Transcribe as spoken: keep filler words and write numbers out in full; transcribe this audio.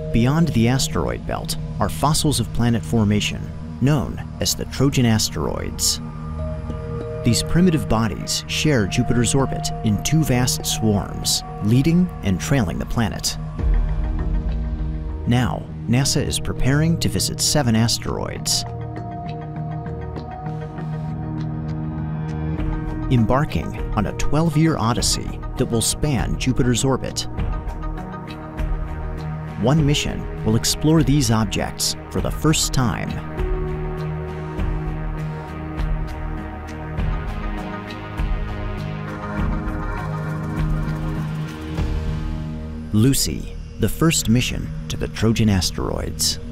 Beyond the asteroid belt are fossils of planet formation, known as the Trojan asteroids. These primitive bodies share Jupiter's orbit in two vast swarms, leading and trailing the planet. Now, NASA is preparing to visit seven asteroids, embarking on a twelve-year odyssey that will span Jupiter's orbit. One mission will explore these objects for the first time. Lucy, the first mission to the Trojan asteroids.